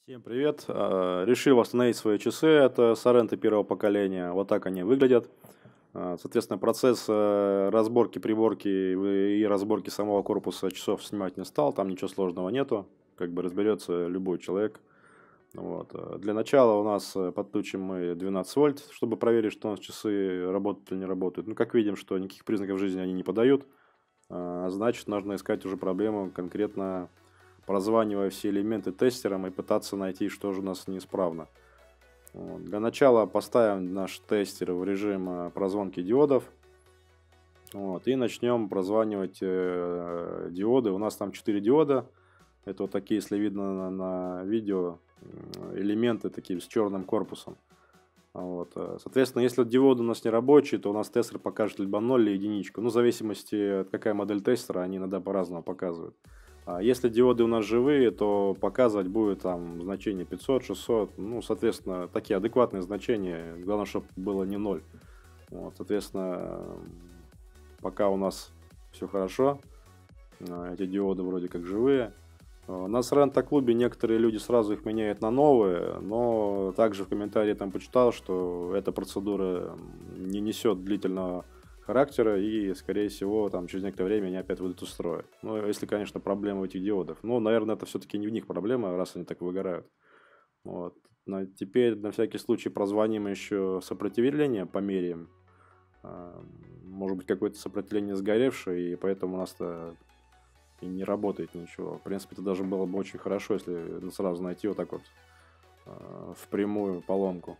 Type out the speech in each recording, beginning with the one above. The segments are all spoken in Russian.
Всем привет! Решил восстановить свои часы. Это Sorento первого поколения. Вот так они выглядят. Соответственно, процесс разборки, приборки и разборки самого корпуса часов снимать не стал. Там ничего сложного нету. Как бы разберется любой человек. Вот. Для начала у нас подключим мы 12 вольт, чтобы проверить, что у нас часы работают или не работают. Ну, как видим, что никаких признаков жизни они не подают. Значит, нужно искать уже проблему конкретно, прозванивая все элементы тестерам и пытаться найти, что же у нас неисправно. Вот. Для начала поставим наш тестер в режим прозвонки диодов. Вот, и начнем прозванивать диоды. У нас там 4 диода. Это вот такие, если видно на видео, элементы такие с черным корпусом. Вот. Соответственно, если диоды у нас не рабочие, то у нас тестер покажет либо 0, или единичку. Ну, в зависимости от какая модель тестера, они иногда по-разному показывают. А если диоды у нас живые, то показывать будет там значение 500, 600. Ну, соответственно, такие адекватные значения. Главное, чтобы было не 0. Вот, соответственно, пока у нас все хорошо. Эти диоды вроде как живые. На Sorento-клубе некоторые люди сразу их меняют на новые, но также в комментарии там почитал, что эта процедура не несет длительного характера и, скорее всего, там через некоторое время они опять выйдут из строя. Ну, если, конечно, проблема у этих диодов. Но, наверное, это все-таки не в них проблема, раз они так выгорают. Вот. Теперь на всякий случай прозвоним еще сопротивление, померяем. Может быть, какое-то сопротивление сгоревшее, и поэтому у нас-то и не работает ничего. В принципе, это даже было бы очень хорошо, если сразу найти вот так вот впрямую поломку.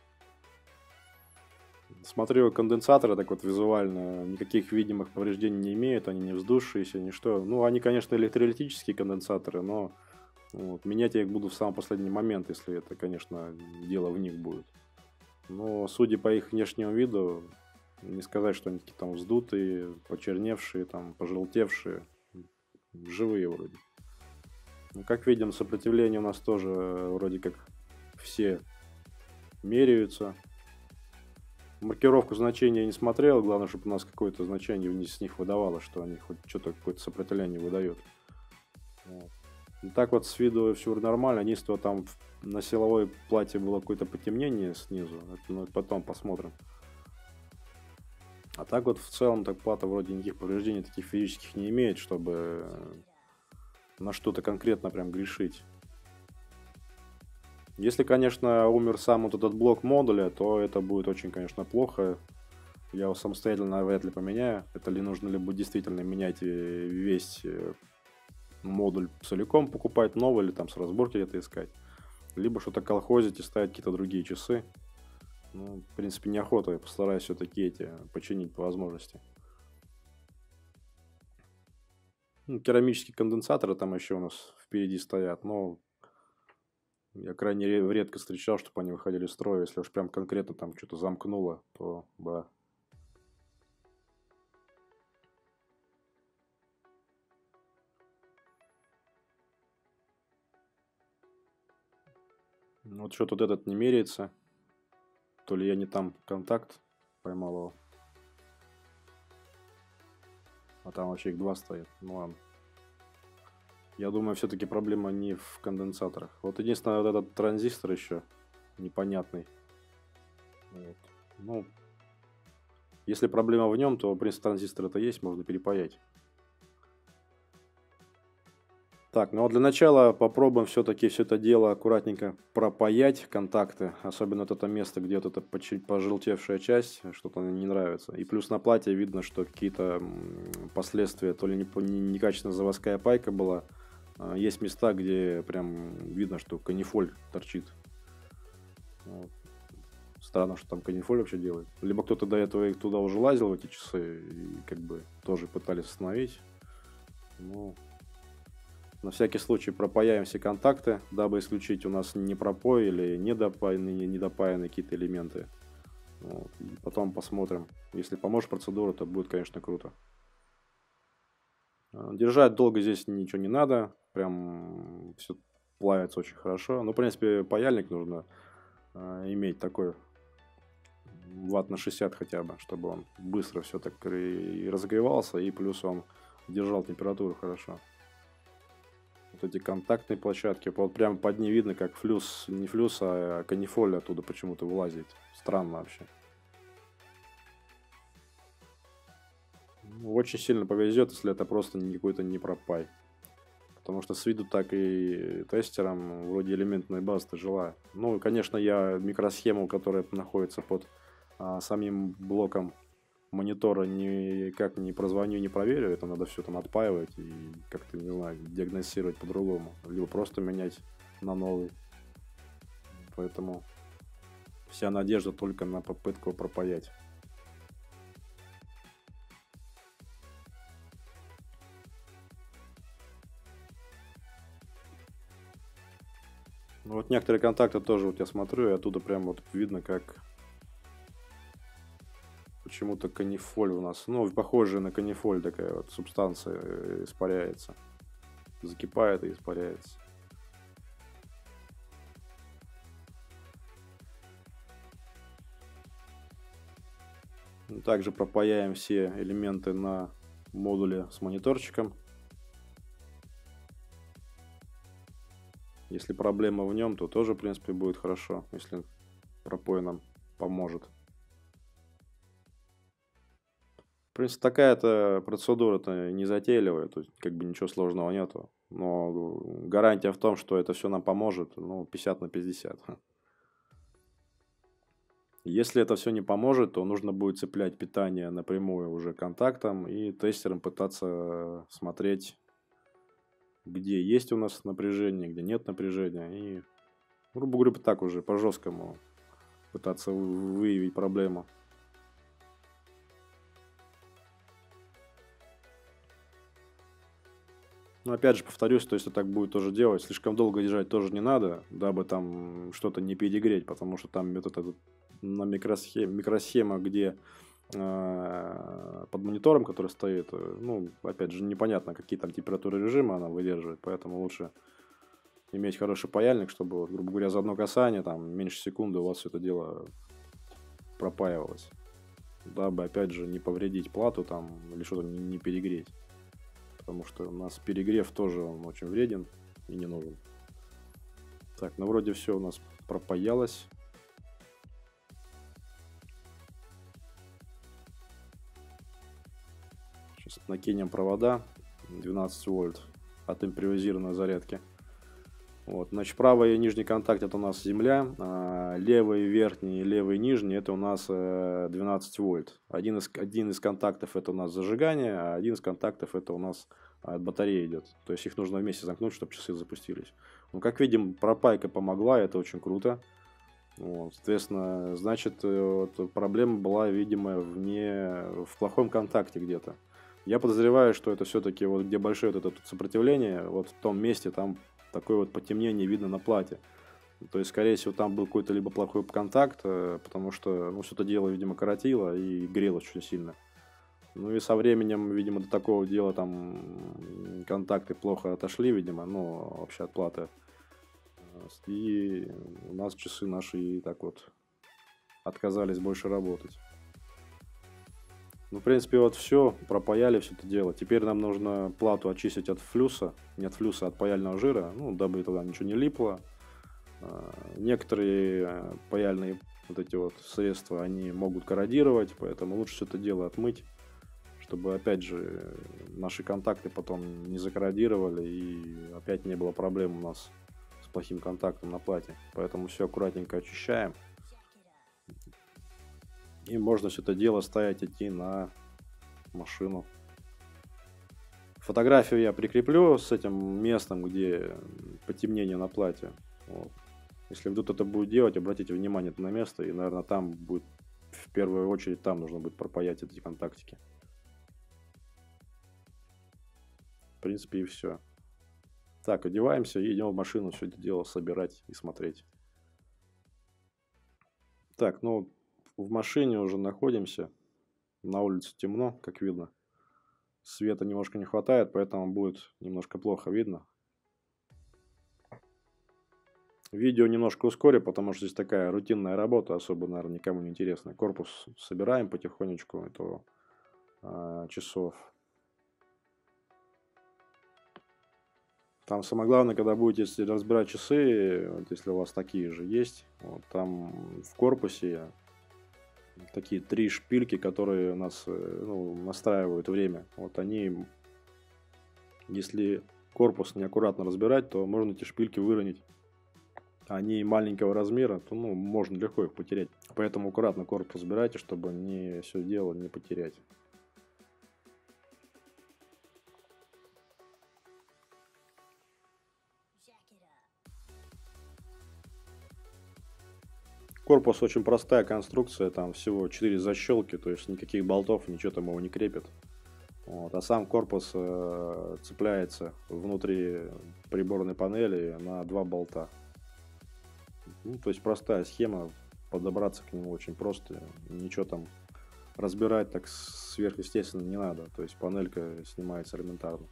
Смотрю, конденсаторы так вот визуально никаких видимых повреждений не имеют, они не вздувшиеся, ничто. Ну, они, конечно, электролитические конденсаторы, но вот, менять я их буду в самый последний момент, если это, конечно, дело в них будет. Но, судя по их внешнему виду, не сказать, что они такие там вздутые, почерневшие, там, пожелтевшие. Живые вроде. Ну, как видим, сопротивление у нас тоже вроде как все меряются. Маркировку значения я не смотрел. Главное, чтобы у нас какое-то значение вниз с них выдавало, что они хоть что-то, какое-то сопротивление выдают. Вот. И так вот с виду все нормально. Единственное, там на силовой плате было какое-то потемнение снизу. Это потом посмотрим. А так вот в целом так плата вроде никаких повреждений таких физических не имеет, чтобы на что-то конкретно прям грешить. Если, конечно, умер сам вот этот блок модуля, то это будет очень, конечно, плохо. Я его самостоятельно вряд ли поменяю. Это ли нужно ли будет действительно менять весь модуль целиком, покупать новый или там с разборки где-то искать. Либо что-то колхозить и ставить какие-то другие часы. Ну, в принципе, неохота. Я постараюсь все-таки эти починить по возможности. Ну, керамические конденсаторы там еще у нас впереди стоят, но я крайне редко встречал, чтобы они выходили из строя. Если уж прям конкретно там что-то замкнуло, то да. Вот что-то вот этот не меряется. То ли я не там контакт поймал его. А там вообще их два стоит. Ну ладно. Я думаю, все-таки проблема не в конденсаторах. Вот единственное, вот этот транзистор еще непонятный. Вот. Ну, если проблема в нем, то, в принципе, транзистор это есть, можно перепаять. Так, ну а для начала попробуем все-таки все это дело аккуратненько пропаять, контакты. Особенно вот это место, где вот эта пожелтевшая часть, что-то мне не нравится. И плюс на плате видно, что какие-то последствия, то ли некачественная заводская пайка была. Есть места, где прям видно, что канифоль торчит. Вот. Странно, что там канифоль вообще делает. Либо кто-то до этого туда уже лазил, в эти часы, и как бы тоже пытались остановить. Ну, на всякий случай пропаяем все контакты, дабы исключить у нас не пропой или недопаянные какие-то элементы. Вот. И потом посмотрим. Если поможет процедура, то будет, конечно, круто. Держать долго здесь ничего не надо. Прям все плавится очень хорошо. Ну, в принципе, паяльник нужно иметь такой ватт на 60 хотя бы, чтобы он быстро все так и разогревался, и плюс он держал температуру хорошо. Вот вот эти контактные площадки. Вот прямо под ней видно, как флюс, не флюс, а канифоль оттуда почему-то вылазит. Странно вообще. Ну, очень сильно повезет, если это просто какой-то не пропай. Потому что с виду так и тестерам вроде элементной базы жила. Ну, конечно, я микросхему, которая находится под самим блоком монитора, никак не прозвоню, не проверю. Это надо все там отпаивать и как-то, не знаю, диагностировать по-другому. Либо просто менять на новый. Поэтому вся надежда только на попытку пропаять. Ну, вот некоторые контакты тоже вот я смотрю, и оттуда прям вот видно, как почему-то канифоль у нас, ну, похожая на канифоль такая вот субстанция испаряется. Закипает и испаряется. Также пропаяем все элементы на модуле с мониторчиком. Если проблема в нем, то тоже, в принципе, будет хорошо, если пропой нам поможет. В принципе, такая-то процедура-то не затейливая, тут как бы ничего сложного нету. Но гарантия в том, что это все нам поможет, ну, 50 на 50. Если это все не поможет, то нужно будет цеплять питание напрямую уже контактом и тестером пытаться смотреть, где есть у нас напряжение, где нет напряжения. И, грубо говоря, так уже по-жесткому пытаться выявить проблему. Но опять же повторюсь, то есть так будет тоже делать, слишком долго держать тоже не надо, дабы там что-то не перегреть, потому что там вот это на микросхема, где под монитором, который стоит, ну, опять же, непонятно, какие там температуры режима она выдерживает, поэтому лучше иметь хороший паяльник, чтобы, вот, грубо говоря, за одно касание, там, меньше секунды у вас все это дело пропаивалось, дабы, опять же, не повредить плату там или что-то не перегреть. Потому что у нас перегрев тоже он очень вреден и не нужен. Так, ну вроде все у нас пропаялось. Сейчас накинем провода 12 вольт от импровизированной зарядки. Вот, значит, правый и нижний контакт это у нас земля, а левый верхний и левый нижний это у нас 12 вольт. Один из контактов это у нас зажигание, а один из контактов это у нас от батареи идет. То есть их нужно вместе замкнуть, чтобы часы запустились. Ну, как видим, пропайка помогла, это очень круто. Вот, соответственно, значит, вот, проблема была, видимо, в плохом контакте где-то. Я подозреваю, что это все-таки вот где большое вот это сопротивление, вот в том месте там такое вот потемнение видно на плате. То есть, скорее всего, там был какой-то либо плохой контакт, потому что, ну, все это дело, видимо, коротило и грело очень сильно. Ну и со временем, видимо, до такого дела там контакты плохо отошли, видимо, ну, вообще от платы. И у нас часы наши и так вот отказались больше работать. Ну, в принципе, вот все, пропаяли все это дело. Теперь нам нужно плату очистить от флюса, не от флюса, а от паяльного жира, ну, дабы туда ничего не липло. Некоторые паяльные вот эти вот средства, они могут корродировать, поэтому лучше все это дело отмыть, чтобы, опять же, наши контакты потом не закорродировали и опять не было проблем у нас с плохим контактом на плате. Поэтому все аккуратненько очищаем. И можно все это дело ставить, идти на машину. Фотографию я прикреплю с этим местом, где потемнение на плате. Вот. Если вдруг это будет делать, обратите внимание на место. И, наверное, там будет, в первую очередь, там нужно будет пропаять эти контактики. В принципе, и все. Так, одеваемся и идем в машину все это дело собирать и смотреть. Так, ну, в машине уже находимся. На улице темно, как видно. Света немножко не хватает, поэтому будет немножко плохо видно. Видео немножко ускорю, потому что здесь такая рутинная работа, особо, наверное, никому не интересная. Корпус собираем потихонечку, этого часов. Там самое главное, когда будете если разбирать часы, вот если у вас такие же есть, вот, там в корпусе такие 3 шпильки, которые у нас ну, настраивают время. Вот они, если корпус неаккуратно разбирать, то можно эти шпильки выронить. Они маленького размера, то ну, можно легко их потерять. Поэтому аккуратно корпус разбирайте, чтобы не все дело не потерять. Корпус очень простая конструкция, там всего 4 защелки, то есть никаких болтов, ничего там его не крепит. Вот, а сам корпус цепляется внутри приборной панели на 2 болта. Ну, то есть простая схема, подобраться к нему очень просто, ничего там разбирать так сверхъестественно не надо, то есть панелька снимается элементарно.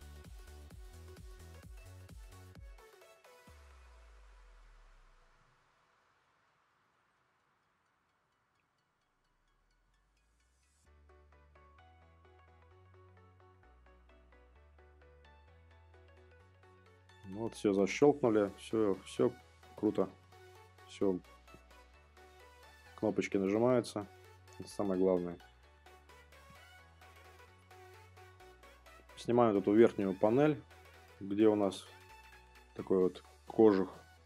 Ну вот все защелкнули, все круто, все, кнопочки нажимаются, это самое главное. Снимаем эту верхнюю панель, где у нас такой вот кожух,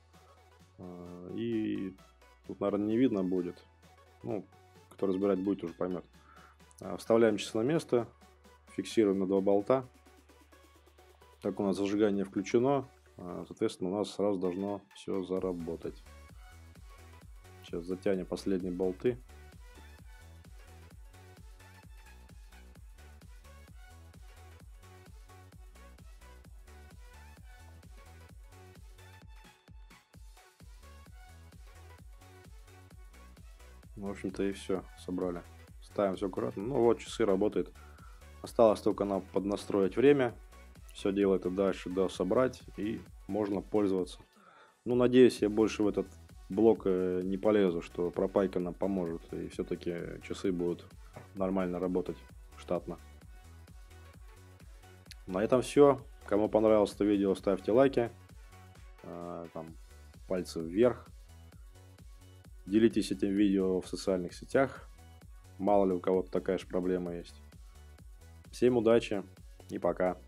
и тут, наверное, не видно будет, ну, кто разбирать будет, уже поймет. Вставляем часы на место, фиксируем на 2 болта. Так у нас зажигание включено, соответственно, у нас сразу должно все заработать. Сейчас затянем последние болты. В общем-то и все, собрали. Ставим все аккуратно. Ну вот, часы работают. Осталось только нам поднастроить время. Все дело это дальше собрать и можно пользоваться. Ну, надеюсь, я больше в этот блок не полезу, что пропайка нам поможет. И все-таки часы будут нормально работать штатно. На этом все. Кому понравилось это видео, ставьте лайки. Там, пальцы вверх. Делитесь этим видео в социальных сетях. Мало ли у кого-то такая же проблема есть. Всем удачи и пока.